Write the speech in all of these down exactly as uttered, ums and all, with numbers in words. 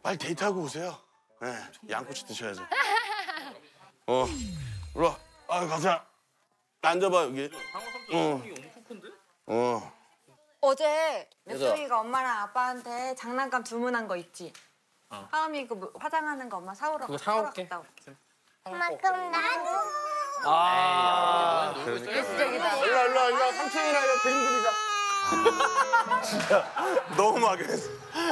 빨리 데이트하고 오세요. 네, 양꼬치 드셔야죠. 어, 일로 와. 아, 가자. 앉아봐, 여기. 어. 어. 어제 맵송이가 엄마랑 아빠한테 장난감 주문한 거 있지? 어. 하음이 그 화장하는 거 엄마 사오러 그거 사올게. 엄마 그럼 나도. 아, 그러니까. 예술적이다. 일로 와, 일로 와, 일로 와. 삼촌이랑 이거 그림 그리자. 진짜 너무 막연했어.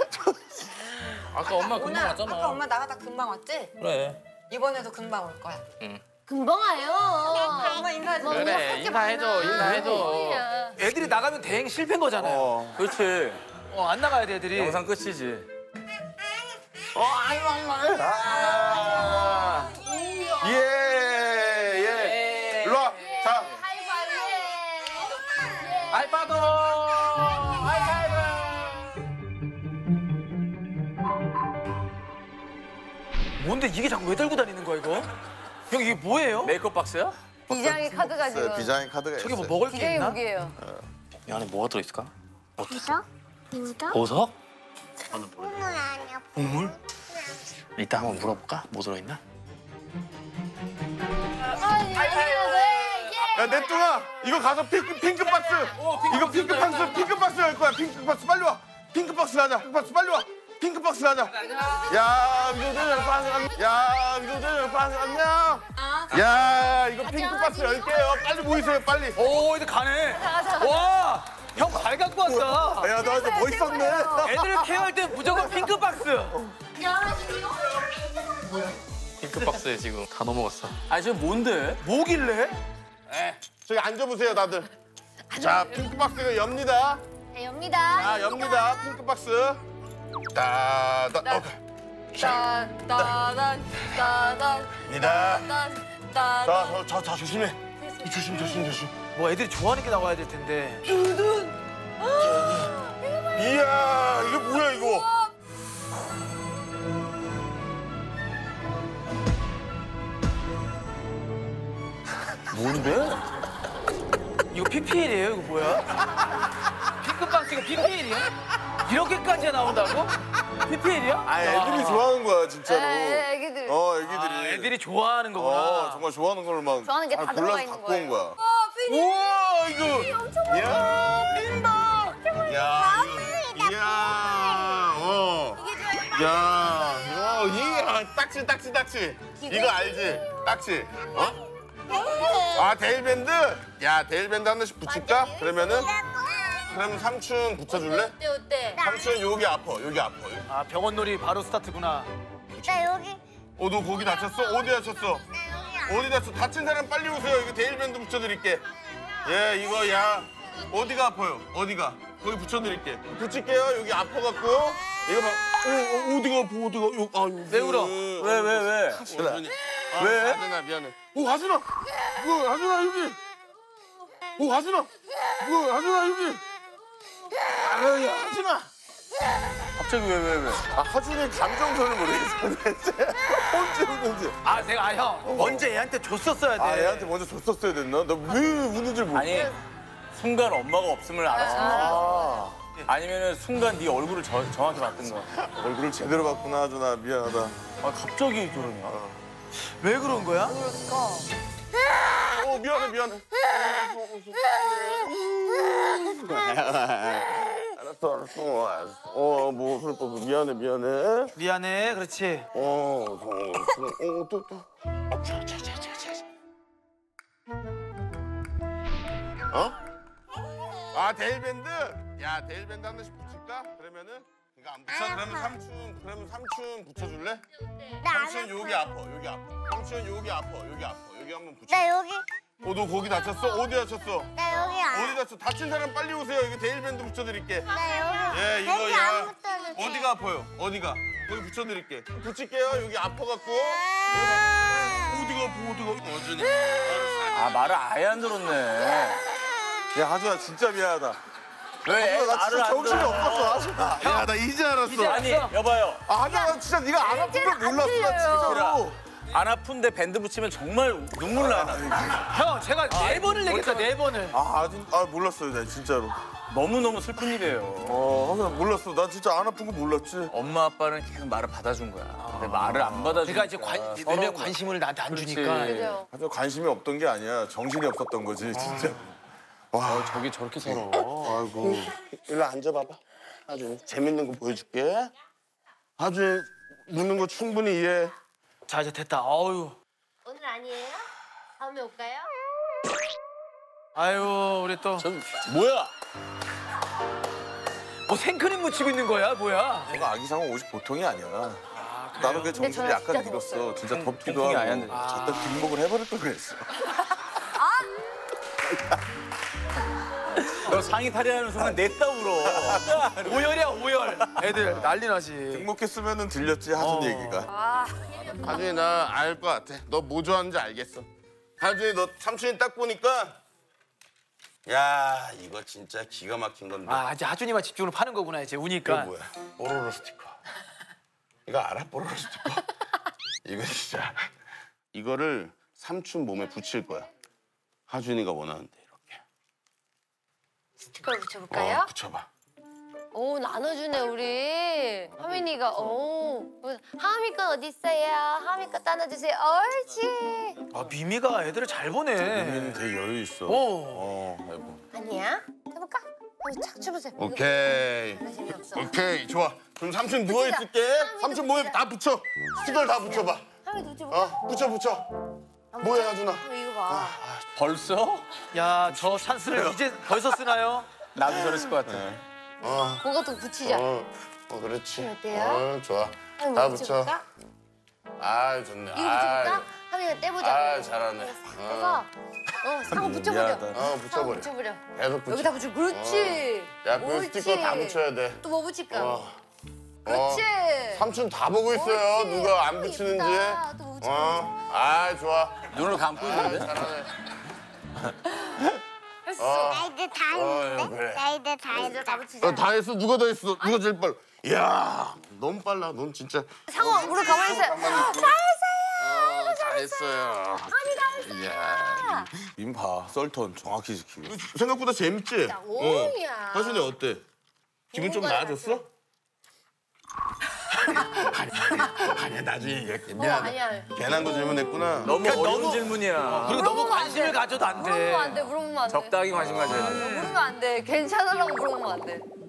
아까 엄마 금방 오늘 왔잖아. 아까 엄마 나가다 금방 왔지? 그래. 이번에도 금방 올 거야. 응. 금방 와요. 엄마 인사해줘. 그래, 인사해줘, 인사해줘. 애들이 나가면 대행 실패인 거잖아요. 어. 그렇지. 어, 안 나가야 돼, 애들이. 영상 끝이지. 어, 아이고, 아이고, 아이고. 아. 예, 예. 일로 와. 자. 알바도. 뭔데 이게 자꾸 왜 들고 다니는 거야 이거? 형 이게 뭐예요? 메이크업 박스야? 비장의 카드가 지금. 비장의 카드가 저게 뭐 있어요. 먹을 게 비장의 있나? 무기예요. 이 안에 뭐가 들어있을까? 무적? 무적? 보석? 꿈은 아니야. 보물? 이따 한번 물어볼까? 뭐 들어있나? 야, 냅둬아. 이거 가서 핑크, 핑크 박스. 이거 핑크 박스, 핑크 박스 할 거야. 핑크 박스 빨리 와. 핑크 박스 가자. 핑크 박스 빨리 와. 핑크 박스 가자. 야, 미도들 박스. 야, 미도들 박스 안녕. 야, 이거 핑크 박스 열 개요. 빨리 모이세요, 빨리. 오 이제 가네. 와, 형 잘 갖고 왔다. 야, 너한테 멋있었네. 애들을 케어할 때 무조건 핑크 박스. 핑크 박스에 지금 다 넘어갔어. 아니, 지금 뭔데? 뭐길래? 에, 저기 앉아보세요, 다들. 자, 핑크 박스가 엽니다. 네, 엽니다. 자, 엽니다. 핑크 박스. 따다. 오케이. 따단 따단 니다. 따단 자, 따단. 저, 저, 자, 조심해. 조심, 조심, 조심. 뭐 애들이 좋아하는 게 나와야 될 텐데. 이야, 이게 뭐야, 이거? 뭔데? 이거 피피엘이에요? 이거 뭐야? 핑크 박스 이거 피피엘이야? 이렇게까지 나온다고? 피피엘이야? 아, 애들이 좋아하는 거야, 진짜로. 네, 애기들. 어, 애기들이. 아, 애들이 좋아하는 거구나. 어, 정말 좋아하는 걸 막. 좋아하는 게 다 아, 들어가 골라서 있는 갖고 온 거예요. 거야. 우와, 이거. 엄청 많아. 빈박. 야, 이거. 이야, 어. 야, 어, 이야, 딱지, 딱지, 딱지. 이거 알지? 딱지. 어? 아, 데일밴드? 야, 데일밴드 하나씩 붙일까? 그러면은? 그러면 삼촌 붙여줄래? 어때 어때? 삼촌 여기 아파, 여기 아파. 아 병원놀이 바로 스타트구나. 나 여기. 어, 너 거기 다쳤어? 어디 다쳤어? 나 여기. 어디 다쳤어? 다친 사람 빨리 오세요. 이거 데일밴드 붙여드릴게. 예, 이거 야. 어디가 아파요? 어디가? 거기 붙여드릴게. 붙일게요. 여기 아파갖고. 이거 봐. 어, 어, 어디가 아파? 어디가? 요, 아, 여기. 왜 울어? 왜, 왜, 왜? 하준아. 아, 왜? 하준아, 미안해. 오, 하준아. 뭐야, 하준아, 여기. 오, 하준아. 뭐야, 하준아, 여기. 아유, 야, 하준아. 갑자기 왜, 왜, 왜? 아, 하준이 감정선을 모르겠어. 언제 웃는지. 아 내가 아 형 언제 애한테 줬었어야 돼. 아, 애한테 먼저 줬었어야 됐나? 나 왜 우는지 모르겠어. 아니, 순간 엄마가 없음을 알았었나? 아, 아니면은 순간 네 얼굴을 저, 정확히 봤던 거야. 얼굴을 제대로 봤구나, 하준아. 미안하다. 아, 갑자기 저러냐? 왜 그런 거야? 어, 미안해, 미안해. 알았어, 알았어, 알았어. 어, 뭐, 그럴 거 미안해, 미안해. 미안해. 그렇지. 어, 어, 어, 또, 또. 어? 아, 데일밴드? 야, 데일밴드 하나씩 붙일까? 그러면은? 이거 안 붙여? 그러면 삼촌, 그러면 삼촌 붙여줄래? 삼촌 여기 아파, 여기 아파. 삼촌 여기 아파, 여기 아파. 여기 한번 붙여. 나 여기. 어, 너 거기 다쳤어? 어디 다쳤어? 나 여기 안. 어디 다쳤어? 다친 사람 빨리 오세요. 이거 데일밴드 붙여드릴게. 나 여기. 예, 이거 여기 야. 안 붙어도 돼. 어디가 아파요? 어디가? 거기 붙여드릴게. 붙일게요. 여기 아파갖고. 아. 어디가 아파, 어디가? 어준이. 아, 말을 아예 안 들었네. 야, 하준아, 진짜 미안하다. 왜 하준아, 나 말을 진짜 안 정신이 들어? 없었어, 하준아. 야, 나 이제 알았어. 이제 아니, 여봐요. 아, 하준아, 나 진짜 네가 안 아픈 걸 몰랐어, 나 진짜로. 안 아픈데 밴드 붙이면 정말 눈물 나. 형, 제가 네 번을 얘기했다, 네 번을. 아, 아직, 아, 몰랐어요, 나 진짜로. 너무너무 슬픈 일이에요. 어, 그냥 몰랐어. 나 진짜 안 아픈 거 몰랐지. 엄마 아빠는 계속 말을 받아준 거야. 근데 말을 안 받아주니까. 그러니까 이제 관, 내면 관심을 나한테 안 주니까. 그죠? 하여튼 관심이 없던 게 아니야. 정신이 없었던 거지, 진짜. 와, 저기 저렇게 서러워. 아이고. 일로 앉아봐봐. 아주 재밌는 거 보여줄게. 아주 묻는 거 충분히 이해. 자, 이제 됐다. 어유. 오늘 아니에요? 다음에 올까요? 아유, 우리 또. 뭐야? 뭐 생크림 묻히고 있는 거야, 뭐야? 내가 아기상어 옷이 보통이 아니야. 나도 그 정신을 저는 약간 진짜 잃었어. 진짜 덥기도 통풍이 하고. 아예 안 돼. 갖다 뒷목을 해버릴 걸 그랬어. 너 상의 탈의하는 순간 냈다 울어. 오열이야, 오열. 애들 난리 나지. 뒷목했으면 들렸지, 하준 어. 얘기가. 아, 하준이 나 알 것 같아. 너 뭐 좋아하는지 알겠어. 하준이 너 삼촌이 딱 보니까 야 이거 진짜 기가 막힌 건데. 아, 이제 하준이만 집중으로 파는 거구나, 이제 이거 우니까. 뭐야? 뽀로로 스티커. 이거 알아? 뽀로로 스티커? 이거 진짜. 이거를 삼촌 몸에 붙일 거야. 하준이가 원하는데 이렇게. 스티커를 붙여볼까요? 어, 붙여봐. 오 나눠주네 우리 하민이가 오 하미 건 어디 있어요? 하미 거 따놔주세요. 옳지. 아, 미미가 애들을 잘 보네. 얘는 되게 여유 있어. 오. 어, 아이고. 아니야? 해볼까? 한번 착 쳐보세요. 오케이. 이거 재미없어. 오케이 좋아. 그럼 삼촌 누워 있을게. 삼촌 몸에 다 붙여. 스티커를 다 붙여봐. 하미 붙여볼까? 어 붙여 붙여. 뭐야 하준아? 어, 이거 봐. 벌써? 야, 저 찬스를 이제 벌써 쓰나요? 나도 저랬을 것 같아. 어. 그거 좀 붙이자. 어, 어 그렇지. 어때요? 어, 좋아. 하미 다 뭐 붙여. 붙여볼까? 아, 좋네. 이거 붙여볼까? 하미가 떼보자. 아, 잘하네. 그래서 어 상어 붙여버려. 미안하다. 어, 상어 붙여버려. 붙여버려. 계속 붙여. 여기다 붙여. 그렇지. 야, 그 옳지. 스티커 다 붙여야 돼. 또 뭐 붙일까? 어. 그렇지. 삼촌 다 보고 있어요. 옳지. 누가 안 어, 붙이는지. 예쁘다. 또뭐 붙일까? 어. 아, 좋아. 눈을 감고 있는데? 잘하네. 했어. 어. 나 이제 다 어, 그래. 나 이제 다 했어. 다 붙이자. 어, 다 했어. 누가 더 했어? 누가 제일 빨라? 이야, 너무 빨라. 넌 진짜. 상어 무릎 가만히 있어요. 어, 잘했어요. 이야. 민 봐. 썰턴 정확히 지키고. 생각보다 재밌지? 오야. 하준이 어때? 기분 좀 뭔가 나아졌어? 아니야, 나중에 얘기할게. 어, 미안해. 아니야. 괜한 거 질문했구나. 너무 그러니까 어려운 너무- 질문이야. 그리고 너무 관심을 가져도 안 돼. 물어보면 안 돼. 물어보면 안 돼. 적당히 관심 가져야 돼. 물으면 안 돼. 괜찮으라고 물어보면 안 돼.